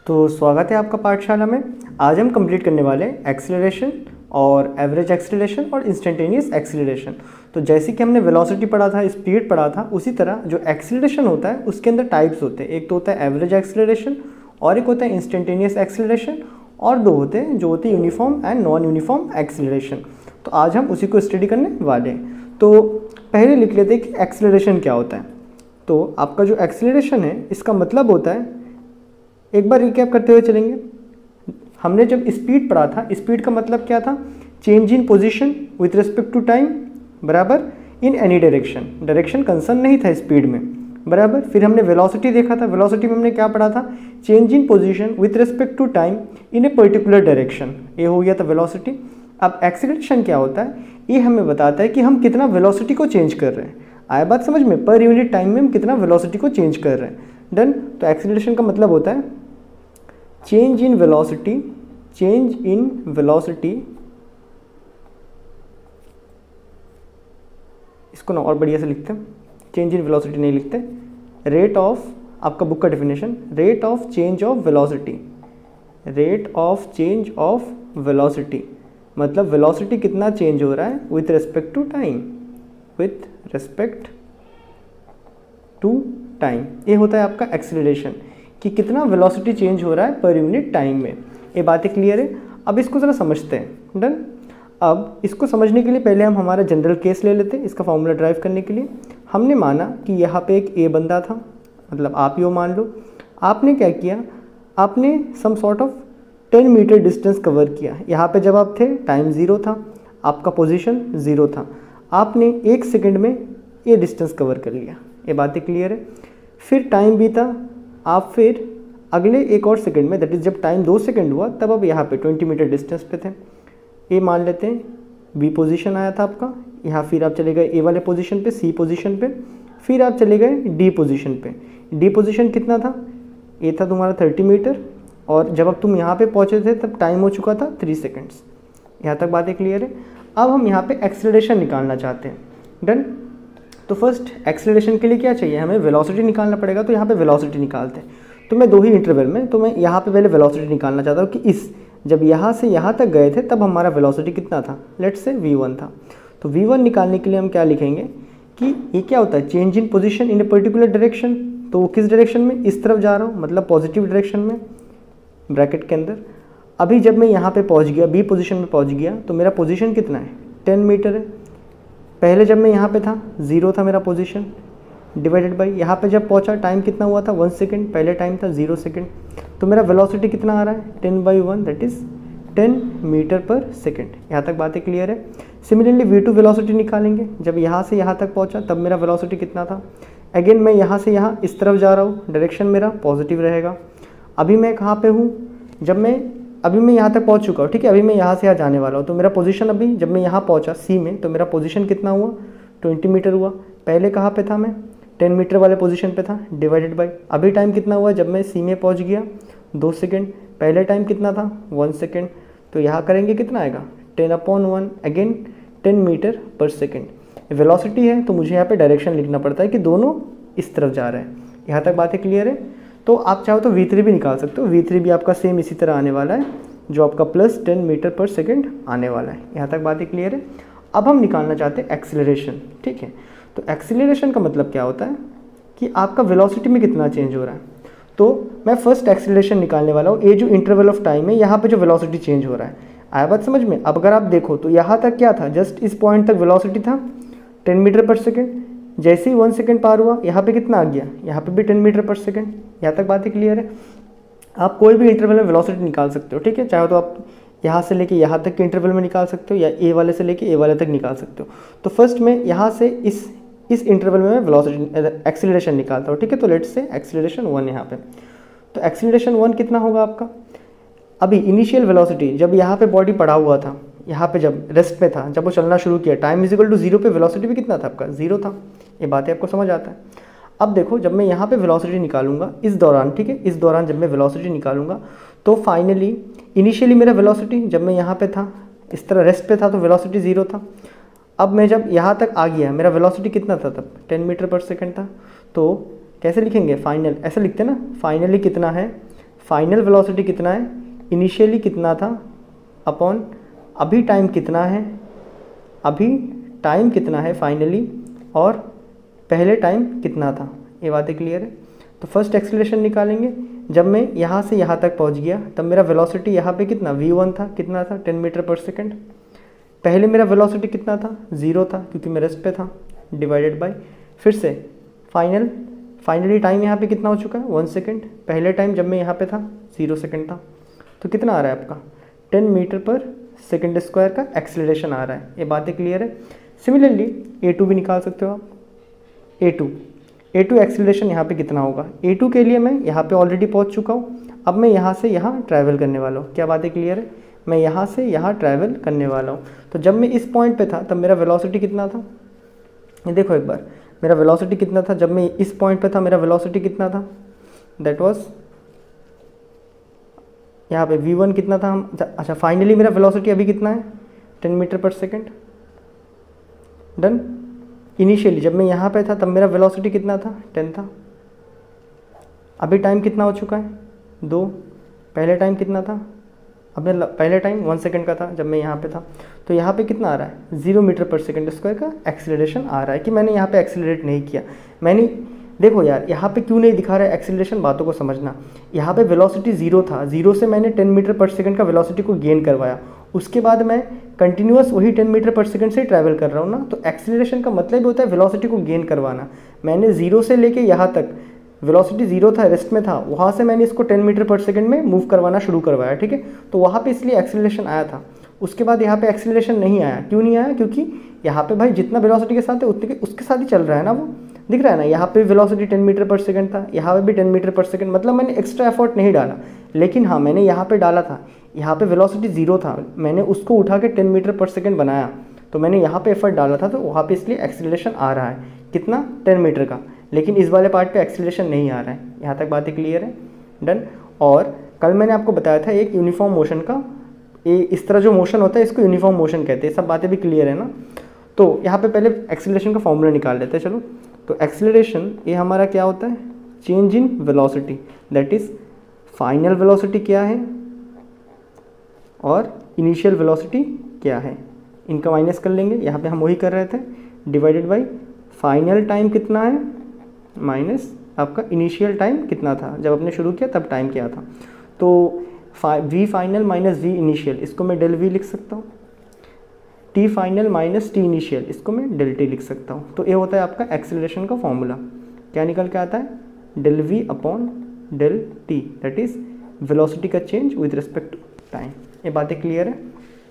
तो स्वागत है आपका पाठशाला में। आज हम कंप्लीट करने वाले हैं एक्सीलरेशन और एवरेज एक्सीलरेशन और इंस्टेंटेनियस एक्सीलरेशन। तो जैसे कि हमने वेलोसिटी पढ़ा था, स्पीड पढ़ा था, उसी तरह जो एक्सीलरेशन होता है उसके अंदर टाइप्स होते हैं। एक तो होता है एवरेज एक्सीलरेशन और एक होता है इंस्टेंटेनियस एक्सीलरेशन और दो होते हैं जो होते हैं uniform and non uniform acceleration. तो आज हम उसी को स्टडी करने वाले हैं। तो पहले लिख लेते हैं कि एक्सीलरेशन क्या होता है। तो आपका जो एक्सीलरेशन है इसका मतलब होता है, एक बार रिकैप करते हुए चलेंगे। हमने जब स्पीड पढ़ा था, स्पीड का मतलब क्या था? Change in position with respect to time बराबर in any direction. Direction concern नहीं था स्पीड में बराबर। फिर हमने वेलोसिटी देखा था। वेलोसिटी में हमने क्या पढ़ा था? Change in position with respect to time in a particular direction. ये हो गया था वेलोसिटी। अब एक्सीलरेशन क्या होता है? ये हमें बताता है कि हम कितना वेलोसिटी को चेंज कर रहे हैं। आया बात समझ में? पर यूनिट टाइम में हम कितना वेलोसिटी को चेंज कर रहे हैं। डन। तो एक्सीलरेशन का मतलब होता है change in velocity, change in velocity, इसको ना और बढ़िया से लिखते हैं, चेंज इन वेलोसिटी नहीं लिखते, रेट ऑफ, आपका बुक का definition, rate of change of velocity, rate of change of velocity मतलब वेलोसिटी कितना चेंज हो रहा है with respect to time, with respect to time. ये होता है आपका एक्सीलरेशन, कि कितना वेलोसिटी चेंज हो रहा है पर यूनिट टाइम में। ये बातें क्लियर है? अब इसको ज़रा समझते हैं। डन। अब इसको समझने के लिए पहले हम हमारा जनरल केस ले लेते हैं। इसका फॉर्मूला ड्राइव करने के लिए हमने माना कि यहाँ पे एक ए बंदा था, मतलब आप ही वो मान लो। आपने क्या किया? आपने some sort of 10 metre distance cover किया। यहाँ पे जब आप थे टाइम 0 था, आपका पोजीशन 0 था। आपने 1 सेकंड में ये डिस्टेंस कवर कर लिया। ये बातें क्लियर है? फिर टाइम बीता, आप फिर अगले एक और सेकंड में, दैट इज़ जब टाइम 2 सेकंड हुआ, तब आप यहाँ पे 20 मीटर डिस्टेंस पे थे। ये मान लेते हैं बी पोजीशन आया था आपका। यहाँ फिर आप चले गए ए वाले पोजीशन पे, सी पोजीशन पे, फिर आप चले गए डी पोजीशन पे। डी पोजीशन कितना था? ये था तुम्हारा 30 मीटर और जब अब तुम यहाँ पे पहुँचे थे तब टाइम हो चुका था 3 सेकेंड्स। यहाँ तक बातें क्लियर है? अब हम यहाँ पे एक्सीलरेशन निकालना चाहते हैं। डन। तो फर्स्ट एक्सीलरेशन के लिए क्या चाहिए? हमें वेलोसिटी निकालना पड़ेगा। तो यहाँ पे वेलोसिटी निकालते हैं। तो मैं 2 ही इंटरवल में, तो मैं यहाँ पे पहले वेलोसिटी निकालना चाहता हूँ कि इस जब यहाँ से यहाँ तक गए थे तब हमारा वेलोसिटी कितना था? लेट्स से v1 था। तो v1 निकालने के लिए हम क्या लिखेंगे कि ये क्या होता है? Change in position in a particular direction. तो वो किस डायरेक्शन में? इस तरफ जा रहा हूँ, मतलब पॉजिटिव डायरेक्शन में, ब्रैकेट के अंदर। अभी जब मैं यहाँ पे पहुँच गया, बी पोजीशन में पहुँच गया, तो मेरा पोजीशन कितना है? 10 मीटर है। पहले जब मैं यहाँ पे था 0 था मेरा पोजीशन, डिवाइडेड बाई यहाँ पे जब पहुँचा टाइम कितना हुआ था? 1 सेकेंड। पहले टाइम था 0 सेकेंड। तो मेरा वेलोसिटी कितना आ रहा है? 10/1 that is 10 metre per second. यहाँ तक बातें क्लियर है? सिमिलरली v2 वेलोसिटी निकालेंगे। जब यहाँ से यहाँ तक पहुँचा तब मेरा वेलोसिटी कितना था? अगेन मैं यहाँ से यहाँ इस तरफ जा रहा हूँ, डायरेक्शन मेरा पॉजिटिव रहेगा। अभी मैं कहाँ पे हूँ? अभी मैं यहाँ तक पहुँच चुका हूँ, ठीक है। अभी मैं यहाँ से यहाँ जाने वाला हूँ। तो मेरा पोजीशन अभी जब मैं यहाँ पहुँचा सी में, तो मेरा पोजीशन कितना हुआ? 20 मीटर हुआ। पहले कहाँ पे था मैं? 10 मीटर वाले पोजीशन पे था, डिवाइडेड बाई अभी टाइम कितना हुआ जब मैं सी में पहुँच गया? 2 सेकेंड। पहले टाइम कितना था? 1 सेकेंड। तो यहाँ करेंगे कितना आएगा? 10/1 again 10 metre per second. Velocity है तो मुझे यहाँ पे डायरेक्शन लिखना पड़ता है कि दोनों इस तरफ जा रहे हैं। यहाँ तक बातें क्लियर है? तो आप चाहो तो v3 भी निकाल सकते हो। v3 भी आपका सेम इसी तरह आने वाला है, जो आपका +10 मीटर पर सेकेंड आने वाला है। यहाँ तक बातें क्लियर है? अब हम निकालना चाहते हैं एक्सीलरेशन, ठीक है। तो एक्सीलरेशन का मतलब क्या होता है कि आपका वेलोसिटी में कितना चेंज हो रहा है। तो मैं फर्स्ट एक्सीलरेशन निकालने वाला हूँ। ये जो इंटरवल ऑफ टाइम है, यहाँ पे जो वेलोसिटी चेंज हो रहा है। आया बात समझ में? अब अगर आप देखो तो यहाँ तक क्या था? जस्ट इस पॉइंट तक वेलोसिटी था 10 मीटर पर सेकेंड। जैसे ही 1 सेकेंड पार हुआ, यहाँ पे कितना आ गया? यहाँ पे भी 10 मीटर पर सेकेंड। यहाँ तक बातें क्लियर है? आप कोई भी इंटरवल में वेलोसिटी निकाल सकते हो, ठीक है। चाहे तो आप यहाँ से लेके यहाँ तक के इंटरवल में निकाल सकते हो या ए वाले से लेके ए वाले तक निकाल सकते हो। तो फर्स्ट में यहाँ से इस इंटरवल में मैं वेलोसिटी एक्सीलरेशन निकालता हूँ, ठीक है। तो लेट्स से एक्सीलरेशन 1 यहाँ पे। तो एक्सीलरेशन 1 कितना होगा आपका? अभी इनिशियल वेलोसिटी जब यहाँ पे बॉडी पड़ा हुआ था, यहाँ पे जब रेस्ट पे था, जब वो चलना शुरू किया, टाइम इज इक्वल टू 0 पे वेलोसिटी भी कितना था आपका? 0 था। ये बातें आपको समझ आता है? अब देखो जब मैं यहाँ पे वेलोसिटी निकालूंगा इस दौरान, ठीक है, इस दौरान जब मैं वेलोसिटी निकालूंगा तो फाइनली इनिशियली मेरा वेलोसिटी जब मैं यहाँ पे था, इस तरह रेस्ट पे था, तो वेलोसिटी 0 था। अब मैं जब यहाँ तक आ गया, मेरा वेलोसिटी कितना था तब? 10 मीटर पर सेकेंड था। तो कैसे लिखेंगे? फाइनल, ऐसे लिखते हैं ना, फाइनली कितना है? फाइनल वेलोसिटी कितना है, इनिशियली कितना था अपॉन अभी टाइम कितना है, अभी टाइम कितना है फाइनली, और पहले टाइम कितना था। ये बातें क्लियर है। तो फर्स्ट एक्सीलरेशन निकालेंगे, जब मैं यहाँ से यहाँ तक पहुँच गया तब मेरा वेलोसिटी यहाँ पे कितना v1 था, कितना था 10 मीटर पर सेकेंड। पहले मेरा वेलोसिटी कितना था, 0 था क्योंकि मैं रेस्ट पे था, डिवाइडेड बाय फिर से फाइनली टाइम यहाँ पे कितना हो चुका है 1 सेकेंड। पहले टाइम जब मैं यहाँ पे था 0 सेकेंड था, तो कितना आ रहा है आपका 10 मीटर पर सेकेंड स्क्वायर का एक्सीलरेशन आ रहा है। ये बातें क्लियर है। सिमिलरली A2 भी निकाल सकते हो आप। A2 एक्सीलरेशन यहाँ पे कितना होगा, A2 के लिए मैं यहाँ पे ऑलरेडी पहुँच चुका हूँ, अब मैं यहाँ से यहाँ ट्रैवल करने वाला हूँ। क्या बातें क्लियर है, मैं यहाँ से यहाँ ट्रैवल करने वाला हूँ। तो जब मैं इस पॉइंट पे था तब मेरा वेलोसिटी कितना था, ये देखो एक बार, मेरा वेलोसिटी कितना था जब मैं इस पॉइंट पे था, मेरा वेलोसिटी कितना था, दैट वाज यहाँ पे v1 कितना था हम, अच्छा फाइनली मेरा वेलोसिटी अभी कितना है 10 metre per second. Done. Initially जब मैं यहाँ पे था तब मेरा वेलोसिटी कितना था 10 था। अभी टाइम कितना हो चुका है 2। पहले टाइम कितना था, अब पहले टाइम 1 सेकेंड का था जब मैं यहाँ पे था। तो यहाँ पे कितना आ रहा है 0 मीटर पर सेकेंड स्क्वायर का एक्सीलरेशन आ रहा है। कि मैंने यहाँ पे एक्सीलरेट नहीं किया, मैंने देखो यार यहाँ पे क्यों नहीं दिखा रहा है एक्सीलरेशन, बातों को समझना। यहाँ पे वेलोसिटी 0 था, 0 से मैंने 10 मीटर पर सेकेंड का वेलोसिटी को गेन करवाया, उसके बाद मैं कंटिन्यूअस वही 10 मीटर पर सेकेंड से ट्रैवल कर रहा हूँ ना। तो एक्सीलरेशन का मतलब होता है वेलोसिटी को गेन करवाना। मैंने 0 से लेके यहाँ तक वेलोसिटी 0 था, रेस्ट में था, वहाँ से मैंने इसको 10 मीटर पर सेकंड में मूव करवाना शुरू करवाया, ठीक है। तो वहाँ पे इसलिए एक्सीलरेशन आया था। उसके बाद यहाँ पे एक्सीलरेशन नहीं आया, क्यों नहीं आया, क्योंकि यहाँ पे भाई जितना वेलोसिटी के साथ है उतने उसके साथ ही चल रहा है ना, वो दिख रहा है ना। यहाँ पे वेलोसिटी 10 मीटर पर सेकंड था, यहाँ पे भी 10 मीटर पर सेकंड, मतलब मैंने एक्स्ट्रा एफर्ट नहीं डाला। लेकिन हाँ, मैंने यहाँ पे डाला था, यहाँ पे वेलोसिटी 0 था, मैंने उसको उठा के 10 मीटर पर सेकंड बनाया, तो मैंने यहाँ पे एफर्ट डाला था, तो वहाँ पे इसलिए एक्सीलरेशन आ रहा है। कितना 10 मीटर का। लेकिन इस वाले पार्ट पे एक्सीलरेशन नहीं आ रहा है। यहाँ तक बातें क्लियर है। डन। और कल मैंने आपको बताया था एक यूनिफॉर्म मोशन का, ये इस तरह जो मोशन होता है इसको यूनिफॉर्म मोशन कहते हैं। सब बातें भी क्लियर है ना। तो यहाँ पे पहले एक्सीलरेशन का फॉर्मूला निकाल लेते हैं। चलो, तो एक्सीलरेशन ये हमारा क्या होता है, change in velocity, that is final velocity क्या है और इनिशियल वेलोसिटी क्या है, इनका माइनस कर लेंगे। यहाँ पे हम वही कर रहे थे, डिवाइडेड बाई फाइनल टाइम कितना है माइनस आपका इनिशियल टाइम कितना था जब आपने शुरू किया तब टाइम क्या था। तो v final minus v initial, इसको मैं डेल वी लिख सकता हूँ। T final minus t initial, इसको मैं डेल टी लिख सकता हूँ। तो ये होता है आपका एक्सीलरेशन का फॉर्मूला। क्या निकल के आता है, del v upon del t, that is velocity का change with respect to time. ये बातें क्लियर है।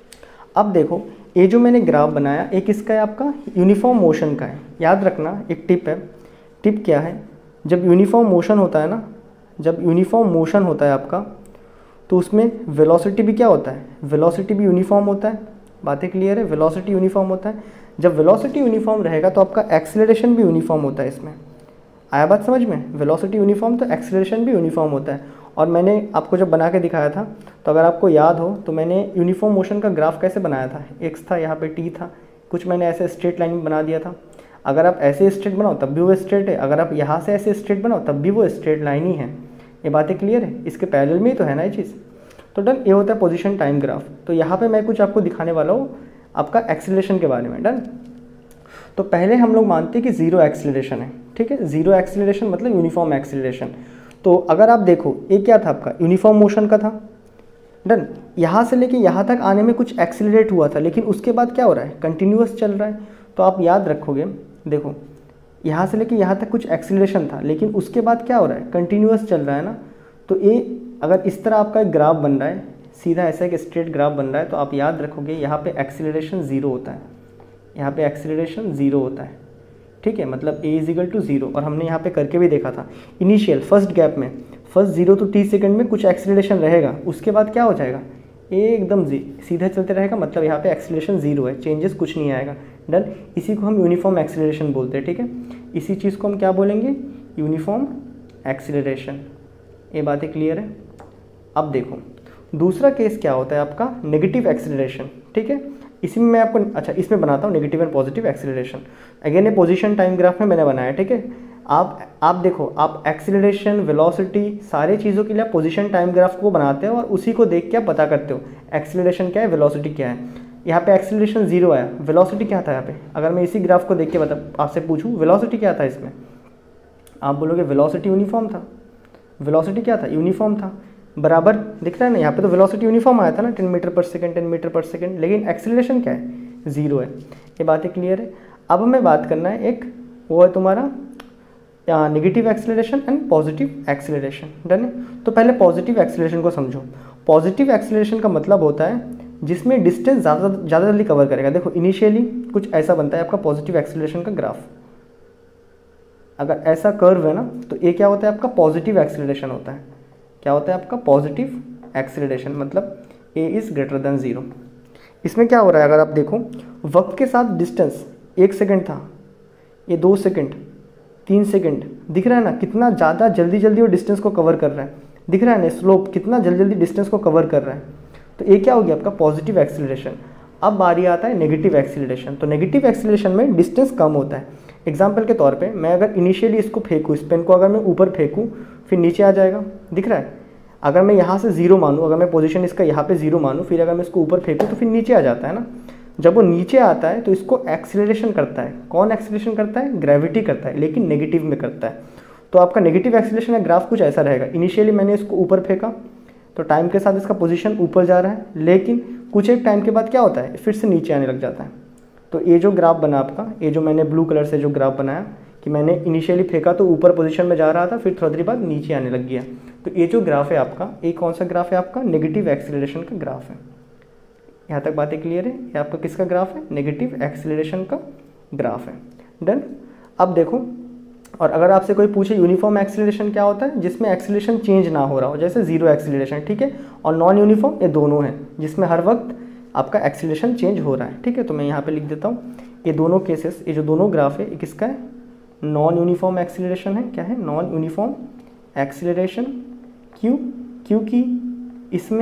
अब देखो, ये जो मैंने ग्राफ बनाया एक इसका है आपका यूनिफॉर्म मोशन का है। याद रखना एक टिप है। टिप क्या है, जब यूनिफॉर्म मोशन होता है ना, जब यूनिफॉर्म मोशन होता है आपका, तो उसमें वेलोसिटी भी क्या होता है, वेलोसिटी भी यूनिफॉर्म होता है। बातें क्लियर है, वेलोसिटी यूनिफॉर्म होता है। जब वेलोसिटी यूनिफॉर्म रहेगा तो आपका एक्सीलरेशन भी यूनिफॉर्म होता है। इसमें आया बात समझ में, वेलोसिटी यूनिफॉर्म तो एक्सीलरेशन भी यूनिफॉर्म होता है। और मैंने आपको जब बना के दिखाया था, तो अगर आपको याद हो तो मैंने यूनिफॉर्म मोशन का ग्राफ कैसे बनाया था, एक्स था, यहाँ पे टी था, कुछ मैंने ऐसे स्ट्रेट लाइन में बना दिया था। अगर आप ऐसे स्ट्रेट बनाओ तब भी वो स्ट्रेट है, अगर आप यहाँ से ऐसे स्ट्रेट बनाओ तब भी वो स्ट्रेट लाइन ही है। ये बातें क्लियर है, इसके पैरेलल में ही तो है ना ये चीज़। तो डन, ये होता है पोजीशन टाइम ग्राफ। तो यहाँ पे मैं कुछ आपको दिखाने वाला हूँ आपका एक्सीलरेशन के बारे में। डन। तो पहले हम लोग मानते हैं कि जीरो एक्सीलरेशन है, ठीक है। जीरो एक्सीलरेशन मतलब यूनिफॉर्म एक्सीलरेशन। तो अगर आप देखो, ये क्या था आपका यूनिफॉर्म मोशन का था। डन। यहाँ से लेके यहाँ तक आने में कुछ एक्सीलरेट हुआ था, लेकिन उसके बाद क्या हो रहा है, कंटिन्यूअस चल रहा है। तो आप याद रखोगे, देखो यहाँ से लेके यहाँ तक कुछ एक्सीलरेशन था, लेकिन उसके बाद क्या हो रहा है, कंटिन्यूअस चल रहा है ना। तो ये अगर इस तरह आपका एक ग्राफ बन रहा है, सीधा ऐसा एक स्ट्रेट ग्राफ बन रहा है, तो आप याद रखोगे यहाँ पे एक्सीलरेशन 0 होता है, यहाँ पे एक्सीलरेशन 0 होता है, ठीक है। मतलब a इज इक्वल टू 0। और हमने यहाँ पे करके भी देखा था, इनिशियल फर्स्ट गैप में, फर्स्ट 0 to t सेकंड में कुछ एक्सीलरेशन रहेगा, उसके बाद क्या हो जाएगा, एकदम सीधा चलते रहेगा, मतलब यहाँ पे एक्सीलरेशन 0 है, चेंजेस कुछ नहीं आएगा। डन। इसी को हम यूनिफॉर्म एक्सीलरेशन बोलते हैं, ठीक है। इसी चीज़ को हम क्या बोलेंगे, यूनिफॉर्म एक्सीलरेशन। ये बातें क्लियर है। अब देखो दूसरा केस क्या होता है आपका, नेगेटिव एक्सीलरेशन, ठीक है। इसी में मैं आपको, अच्छा इसमें बनाता हूँ negative and positive acceleration. Again ये पोजीशन टाइम ग्राफ में मैंने बनाया, ठीक है। आप देखो, आप एक्सीलरेशन, वेलोसिटी, सारे चीज़ों के लिए आप पोजीशन टाइम ग्राफ को बनाते हो और उसी को देख के आप पता करते हो एक्सीलरेशन क्या है, वेलोसिटी क्या है। यहाँ पे एक्सीलरेशन 0 आया, वेलोसिटी क्या था यहाँ पे? अगर मैं इसी ग्राफ को देख के आपसे पूछूँ वेलोसिटी क्या था इसमें, आप बोलोगे वेलोसिटी यूनिफॉर्म था। वेलोसिटी क्या था? यूनिफॉर्म था, बराबर दिख रहा है ना। यहाँ पे तो वेलोसिटी यूनिफॉर्म आया था ना, 10 metre per second 10 metre per second, लेकिन एक्सीलरेशन क्या है? 0 है। ये बातें क्लियर है। अब हमें बात करना है एक, वो है तुम्हारा negative acceleration and positive acceleration. Done है। तो पहले पॉजिटिव एक्सीलरेशन को समझो। पॉजिटिव एक्सीलरेशन का मतलब होता है जिसमें डिस्टेंस ज़्यादा जल्दी कवर करेगा। देखो इनिशियली कुछ ऐसा बनता है आपका पॉजिटिव एक्सीलरेशन का ग्राफ। अगर ऐसा कर्व है ना तो ये क्या होता है आपका? पॉजिटिव एक्सीलरेशन होता है। क्या होता है आपका? पॉजिटिव एक्सीलरेशन, मतलब a इज़ ग्रेटर देन 0। इसमें क्या हो रहा है अगर आप देखो, वक्त के साथ डिस्टेंस 1 सेकेंड था, ये 2 सेकेंड 3 सेकेंड, दिख रहा है ना कितना ज़्यादा जल्दी वो डिस्टेंस को कवर कर रहा है। दिख रहा है ना स्लोप कितना जल्दी डिस्टेंस को कवर कर रहा है। तो ये क्या हो गया आपका? Positive acceleration. अब बारी आता है नेगेटिव एक्सीलरेशन। तो नेगेटिव एक्सीलरेशन में डिस्टेंस कम होता है। एग्जाम्पल के तौर पे मैं अगर इनिशियली इसको फेंकूँ, इस पेन को अगर मैं ऊपर फेंकूँ फिर नीचे आ जाएगा, दिख रहा है। अगर मैं यहाँ से 0 मानूँ, अगर मैं पोजीशन इसका यहाँ पे 0 मानूँ, फिर अगर मैं इसको ऊपर फेंकूँ तो फिर नीचे आ जाता है ना। जब वो नीचे आता है तो इसको एक्सीलरेशन करता है। कौन एक्सीलरेशन करता है? ग्रेविटी करता है, लेकिन नेगेटिव में करता है। तो आपका नेगेटिव एक्सीलरेशन का ग्राफ कुछ ऐसा रहेगा। इनिशियली मैंने इसको ऊपर फेंका तो टाइम के साथ इसका पोजीशन ऊपर जा रहा है, लेकिन कुछ एक टाइम के बाद क्या होता है? फिर से नीचे आने लग जाता है। तो ये जो ग्राफ बना आपका, ये जो मैंने ब्लू कलर से जो ग्राफ बनाया कि मैंने इनिशियली फेंका तो ऊपर पोजीशन में जा रहा था, फिर थोड़ी देर बाद नीचे आने लग गया। तो ये जो ग्राफ है आपका, ये कौन सा ग्राफ है आपका? नेगेटिव एक्सीलरेशन का ग्राफ है। यहाँ तक बातें क्लियर है? ये आपका किसका ग्राफ है? नेगेटिव एक्सीलरेशन का ग्राफ है। डन। अब देखो, और अगर आपसे कोई पूछे यूनिफॉर्म एक्सीलरेशन क्या होता है? जिसमें एक्सीलरेशन चेंज ना हो रहा हो, जैसे 0 एक्सीलरेशन, ठीक है। और नॉन यूनिफॉर्म, ये दोनों हैं जिसमें हर वक्त आपका एक्सीलरेशन चेंज हो रहा है, ठीक है। तो मैं यहाँ पे लिख देता हूँ ये दोनों केसेस, ये जो दोनों ग्राफ है ये किसका है? नॉन यूनिफॉर्म एक्सीलरेशन है। क्या है? Non uniform acceleration. क्यों? क्योंकि इसमें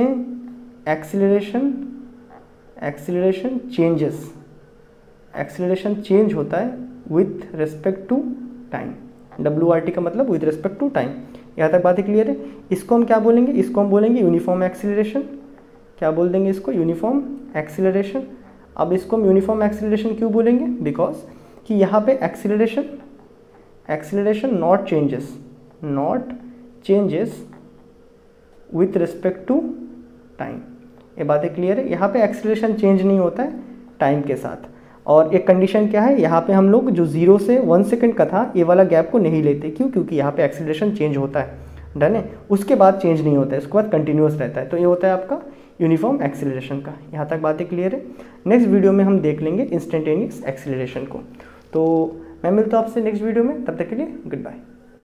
एक्सीलरेशन चेंज होता है with respect to time. WRT का मतलब विथ रिस्पेक्ट टू टाइम। यहाँ तक बातें क्लियर है? इसको हम क्या बोलेंगे? इसको हम बोलेंगे यूनिफॉर्म एक्सीलरेशन। क्या बोल देंगे इसको? Uniform acceleration. अब इसको हम यूनिफॉर्म एक्सीलरेशन क्यों बोलेंगे? बिकॉज कि यहाँ पे acceleration not changes with respect to time. ये बातें क्लियर है? यहाँ पे एक्सीलरेशन चेंज नहीं होता है टाइम के साथ। और एक कंडीशन क्या है, यहाँ पे हम लोग जो 0 से 1 सेकंड का था ये वाला गैप को नहीं लेते। क्यों? क्योंकि यहाँ पे एक्सीलरेशन चेंज होता है। डन है। उसके बाद चेंज नहीं होता है, उसके बाद कंटिन्यूस रहता है। तो ये होता है आपका यूनिफॉर्म एक्सीलरेशन का। यहाँ तक बातें क्लियर है? नेक्स्ट वीडियो में हम देख लेंगे इंस्टेंटेनियस एक्सीलरेशन को। तो मैं मिलता हूँ आपसे नेक्स्ट वीडियो में, तब तक के लिए गुड बाय।